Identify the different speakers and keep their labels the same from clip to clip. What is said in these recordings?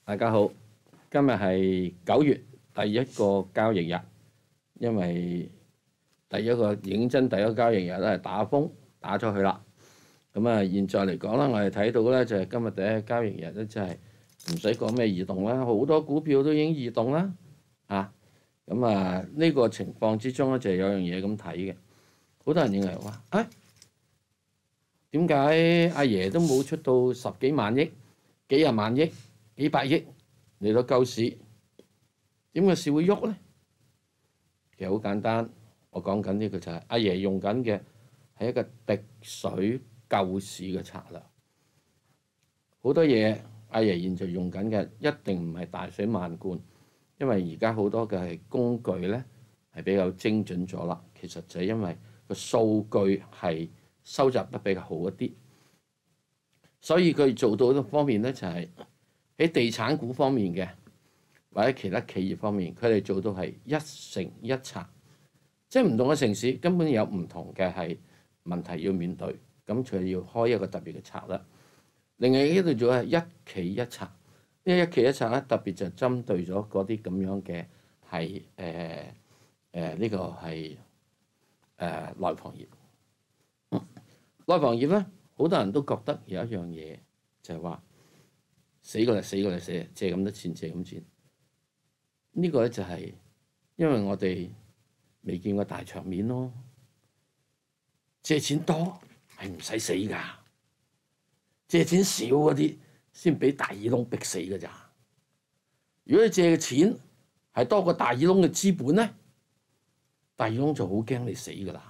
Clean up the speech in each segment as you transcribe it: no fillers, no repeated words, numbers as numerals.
Speaker 1: 大家好，今日係9月第一個交易日，因為第一個認真第一個交易日咧係打風打咗去啦。咁啊，現在嚟講啦，我哋睇到咧就係今日第一個交易日咧，就係唔使講咩異動啦，好多股票都已經異動啦。咁啊呢個情況之中咧就係有樣嘢咁睇嘅，好多人認為話點解阿爺都冇出到10幾萬億、幾廿萬億、幾百億嚟到救市，點解市會喐咧？其實好簡單，我講緊呢個就係阿爺用緊嘅係一個滴水救市嘅策略。好多嘢阿爺現在用緊嘅一定唔係大水漫灌，因為而家好多嘅係工具咧係比較精準咗啦。其實就係因為個數據係收集得比較好一啲，所以佢做到嘅方面咧就係喺地產股方面嘅或者其他企業方面，佢哋做到係一城一策，即係唔同嘅城市根本有唔同嘅係問題要面對，咁佢要開一個特別嘅策略。另外呢度做係一企一策，呢一企一策咧特別就針對咗嗰啲咁樣嘅係呢個係內房業。內房業咧，好多人都覺得有一樣嘢就係話死過嚟死過嚟死，借咁多錢借咁錢。呢個咧就係因為我哋未見過大場面咯。借錢多係唔使死㗎，借錢少嗰啲先俾大耳窿逼死㗎咋。如果你借嘅錢係多過大耳窿嘅資本咧，大耳窿就好驚你死㗎啦。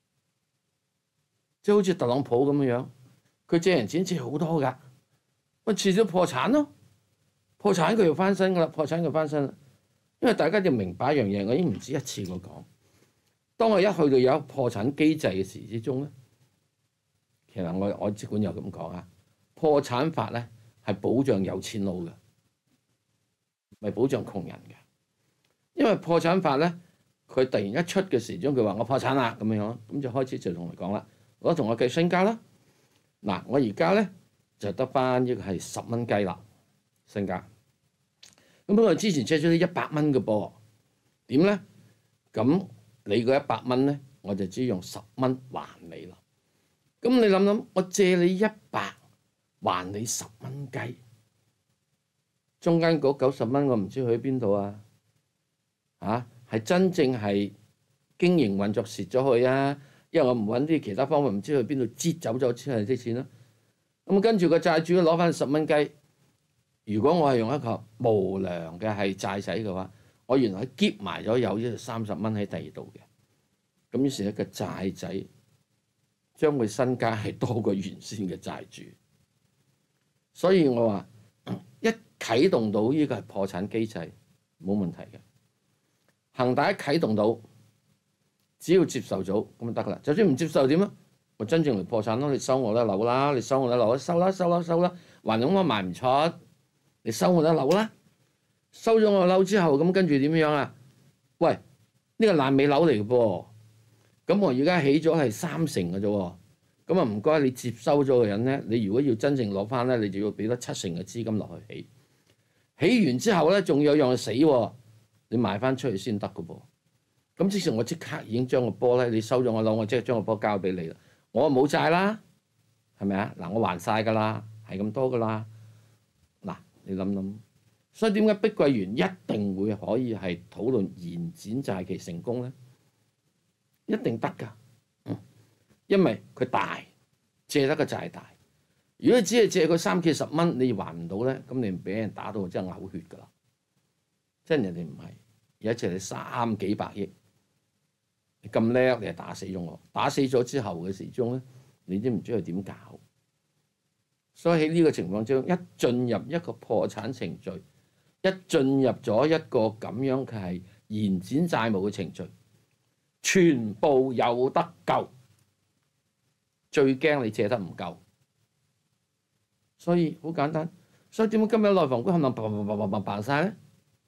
Speaker 1: 即係好似特朗普咁樣，佢借人錢借好多㗎，我遲早破產咯。破產佢又翻身㗎啦，破產佢翻身啦。因為大家要明白一樣嘢，我已經唔止一次過講。當我一去到有破產機制嘅時之中咧，其實我即管又咁講啊，破產法咧係保障有錢佬嘅，唔係保障窮人嘅。因為破產法咧，佢突然一出嘅時鐘，佢話我破產啦咁樣，咁就開始就同我講啦。我同我計身家啦，嗱，我而家咧就得翻一個係10蚊雞啦，身家。咁不過之前借咗啲100蚊嘅噃，點咧？咁你嗰100蚊咧，我就只用10蚊還你啦。咁你諗諗，我借你100，還你10蚊雞，中間嗰90蚊我唔知去邊度啊？係真正係經營運作蝕咗去啊？因為我唔揾啲其他方法，唔知去邊度擠走咗先係啲錢咯。咁跟住個債主攞翻10蚊雞。如果我係用一個無良嘅係債仔嘅話，我原來結埋咗有呢30蚊喺第二度嘅。咁於是一個債仔將佢身家係多過原先嘅債主。所以我話一啟動到呢個係破產機制冇問題嘅。恒大一啟動到，只要接受咗咁就得㗎啦。就算唔接受點啊？我真正嚟破產咯！你收我啲樓啦，你收我啲樓，收啦收啦收啦，還咁我賣唔出，你收我啲樓啦。收咗我樓之後，咁跟住點樣啊？喂，呢個爛尾樓嚟嘅噃，咁我而家起咗係3成嘅啫喎，咁啊唔該你接收咗嘅人咧，你如果要真正攞翻咧，你就要俾多7成嘅資金落去起。起完之後咧，仲有樣死喎，你賣翻出去先得嘅噃。咁即時我即刻已經將個波咧，你收咗我樓，我即刻將個波交俾你啦。我冇債啦，係咪啊？嗱，我還晒㗎啦，係咁多㗎啦。嗱，你諗諗，所以點解碧桂園一定會可以係討論延展債期成功咧？一定得㗎，因為佢大，借得個債大。如果你只係借佢3、40蚊，你還唔到咧，咁你俾人打到真係嘔血㗎啦。即係人哋唔係，有一借你3幾百億。你咁叻，你係打死咗我。打死咗之後嘅時鐘咧，你都唔知佢點搞。所以喺呢個情況之中，一進入一個破產程序，一進入咗一個咁樣嘅係延展債務嘅程序，全部有得救。最驚你借得唔夠，所以好簡單。所以點解今日內房股冚唪唥爆晒咧？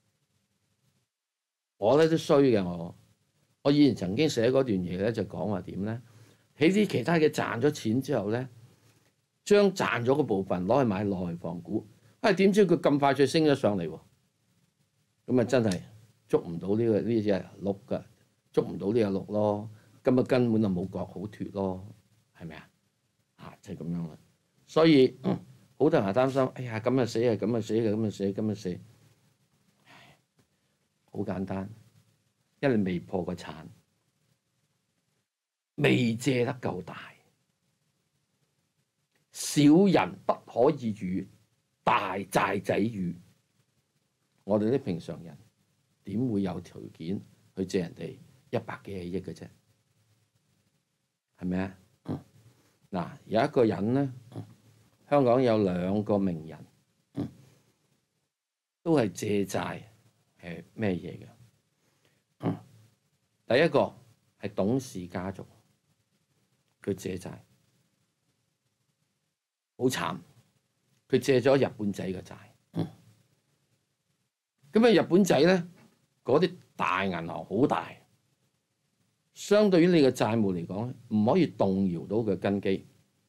Speaker 1: 我咧都衰嘅我。我以前曾經寫嗰段嘢咧，就講話點咧？喺啲其他嘅賺咗錢之後咧，將賺咗個部分攞去買內房股， 點知佢咁快就升咗上嚟喎？咁啊真係捉唔到呢隻鹿㗎，捉唔到呢隻鹿咯。咁啊根本就冇角好脱咯，係咪啊？就係咁樣啦。所以好多人係擔心，哎呀咁啊死啊，咁啊死嘅，咁啊死，咁啊死。好簡單，因為你未破過產，未借得夠大。小人不可以與大債仔語。我哋啲平常人點會有條件去借人哋100幾億嘅啫？係咪啊？嗱，有一個人咧，香港有2個名人，都係借債係咩嘢嘅？第一個係董氏家族，佢借債好慘，佢借咗日本仔嘅債。咁日本仔咧，嗰啲大銀行好大，相對於你嘅債務嚟講咧，唔可以動搖到佢根基，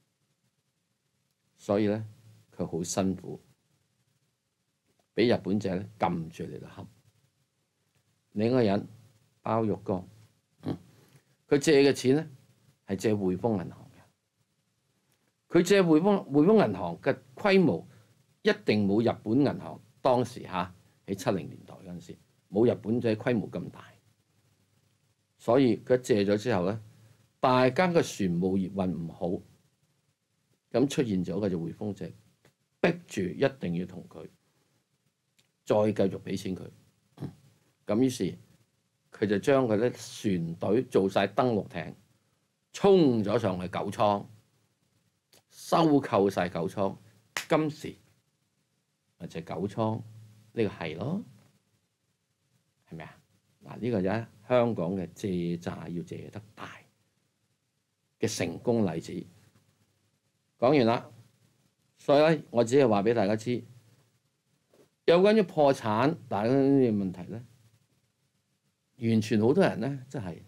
Speaker 1: 所以咧佢好辛苦，俾日本仔咧撳住嚟到恰。另一個人包玉剛，佢借嘅錢咧係借匯豐銀行嘅，佢借匯豐銀行嘅規模一定冇日本銀行當時喺70年代嗰陣時冇日本仔規模咁大，所以佢借咗之後咧，大家嘅船務業運唔好，咁出現咗嘅就匯豐仔逼住一定要同佢再繼續俾錢佢，咁於是佢就將佢啲船隊做晒登陸艇，衝咗上去九倉，收購晒九倉，今時咪就係九倉。呢個係咯，係咪啊？嗱，呢個就係香港嘅借債要借得大嘅成功例子。講完啦，所以咧，我只係話俾大家知，有關於破產大家呢啲問題咧，完全好多人咧，真係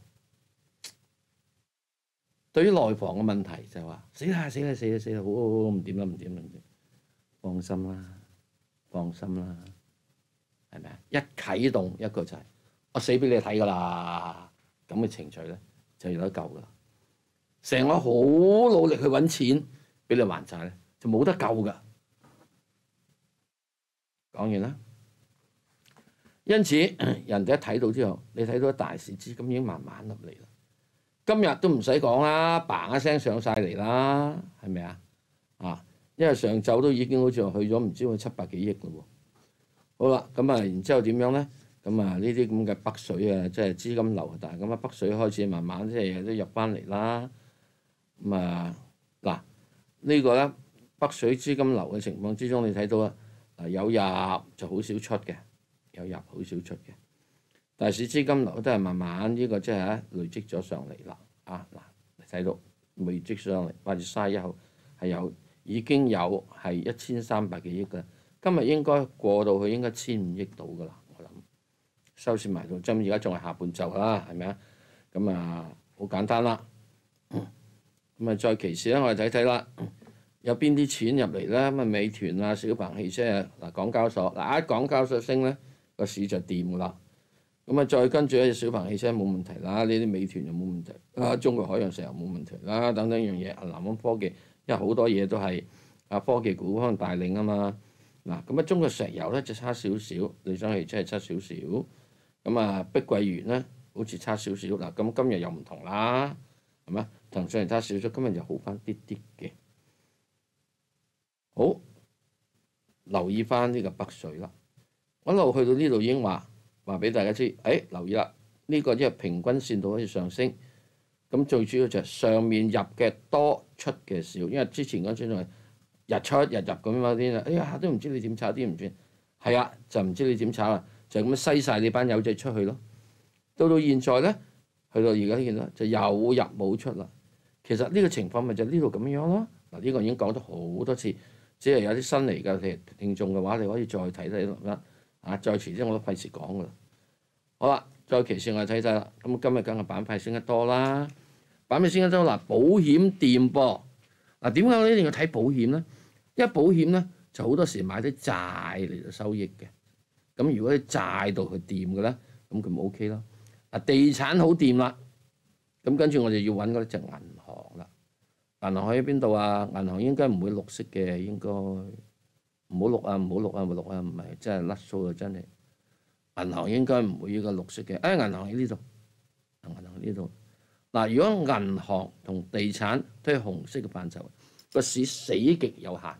Speaker 1: 對於內房嘅問題就係話死啦死啦死啦死啦，好唔掂啦唔掂啦唔掂，放心啦，放心啦。係咪啊？一啟動一個就係我死俾你睇㗎啦，咁嘅程序咧就有得救㗎啦。成個好努力去揾錢俾你還債咧，就冇得救㗎。講完啦。因此人哋一睇到之後，你睇到大市資金已經慢慢入嚟啦。今日都唔使講啦，嘭一聲上晒嚟啦，係咪啊？因為上晝都已經好似去咗唔知700幾億嘞喎。好啦，咁然之後點樣咧？咁呢啲咁嘅北水啊，即係資金流大，咁北水開始慢慢即係都入翻嚟啦。咁嗱呢個咧北水資金流嘅情況之中，你睇到啦，有入就好少出嘅，有入好少出嘅。大市資金流都係慢慢呢個即係累積咗上嚟啦。你睇到累積上嚟，8月31號係已經有係1300幾億嘅。今日應該過到去應該1500億到㗎啦，我諗收市埋到，而家仲係下半晝啦，係咪啊？咁好簡單啦。再其次咧，我哋睇睇啦，有邊啲錢入嚟咧？咁美團啊、小鵬汽車啊、港交所一港交所升咧，個市就掂㗎啦。再跟住咧，小鵬汽車冇問題啦，呢啲美團又冇問題，中國海洋石油冇問題啦，等等樣嘢。南方科技，因為好多嘢都係科技股可能帶領啊嘛。中國石油咧就差少少，理想汽車係差少少，碧桂園咧好似差少少。咁今日又唔同啦，係咪？騰訊係差少少，今日就好翻啲啲嘅。好，留意翻呢個北水啦。我一路去到呢度已經話俾大家知，留意啦，呢個即係平均線度可以上升。咁最主要就係上面入嘅多，出嘅少，因為之前嗰陣仲係日出日入咁樣啲啦，哎呀都唔知你點炒啲唔算，係啊，就唔知你點炒啊，就咁樣篩晒你班友仔出去咯。到現在咧，去到而家見到就有入冇出啦。其實呢個情況咪就呢度咁樣咯。呢個已經講咗好多次，只係有啲新嚟嘅聽眾嘅話，你可以再睇睇啦。再遲啲我都費事講噶啦。好啦，再其次我哋睇睇啦。咁今日梗係板塊升得多啦，板塊升得多保險掂噃。點解我一定要睇保險咧？因為保險咧就好多時買啲債嚟到收益嘅。咁如果啲債度佢掂嘅咧，咁佢咪 OK 咯。啊，地產好掂啦，咁跟住我哋要揾嗰隻銀行啦。銀行喺邊度啊？銀行應該唔會綠色嘅，應該唔好綠啊，唔好綠啊，唔好綠啊，唔係真係甩數啊，真係。銀行應該唔會呢個綠色嘅。銀行喺呢度，銀行喺呢度。嗱，如果銀行同地產都係紅色嘅範疇，個市死極有限。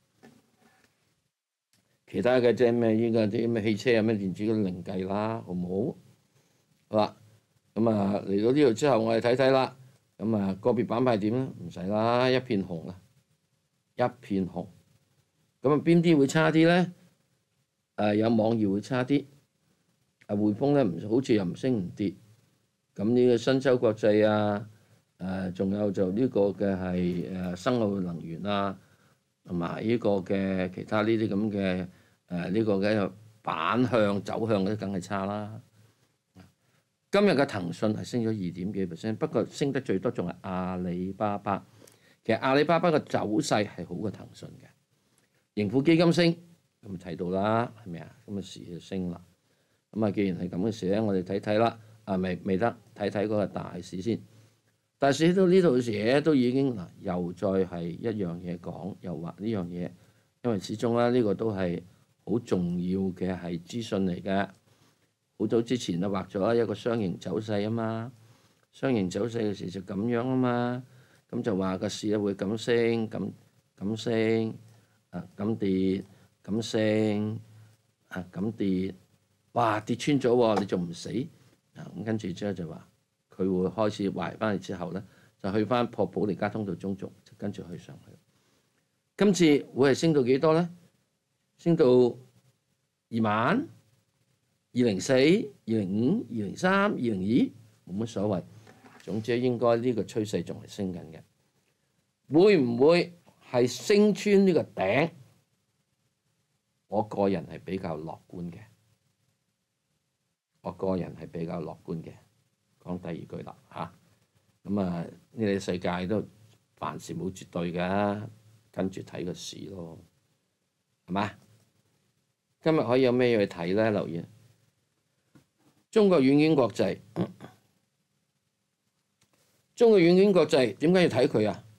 Speaker 1: 其他嘅即係咩？依個啲咩汽車啊、咩電子嗰啲另計啦，好唔好？好啦，咁啊嚟到呢度之後，我哋睇睇啦。咁啊個別板塊點咧？唔使啦，一片紅啊，一片紅。咁啊邊啲會差啲咧？有網易會差啲，匯豐咧唔好似又唔升唔跌。咁呢個新洲國際啊，仲有就呢個嘅係生物能源啊，同埋呢個嘅其他呢啲咁嘅呢個嘅板向走向嗰啲梗係差啦。今日嘅騰訊係升咗2.幾%，不過升得最多仲係阿里巴巴。其實阿里巴巴嘅走勢係好過騰訊嘅。盈富基金升，咁睇到啦，係咪啊？咁啊市就升啦。咁啊，既然係咁嘅事咧，我哋睇睇啦。未得睇睇嗰個大市先。大市到呢度嘅時都已經又再係一樣嘢講，又話呢樣嘢，因為始終咧呢個都係好重要嘅係資訊嚟嘅。好早之前就畫咗一個雙形走勢啊嘛，雙形走勢嘅時就咁樣啊嘛，咁就話個市咧會咁升，咁升，咁跌，咁升，咁跌，哇跌穿咗喎，你仲唔死？咁跟住之後就話佢會開始壞翻嚟之後咧，就去翻破保利加通道中軸，就跟住去上去。今次會係升到幾多咧？升到20000、204、205、203、202，冇乜所謂。總之應該呢個趨勢仲係升緊嘅。會唔會係升穿呢個頂？我個人係比較樂觀嘅。我個人係比較樂觀嘅，講第二句啦嚇。咁呢個世界都凡事冇絕對嘅，跟住睇個市咯，係嘛？今日可以有咩去睇咧？留意中國軟件國際，中國軟件國際點解要睇佢啊？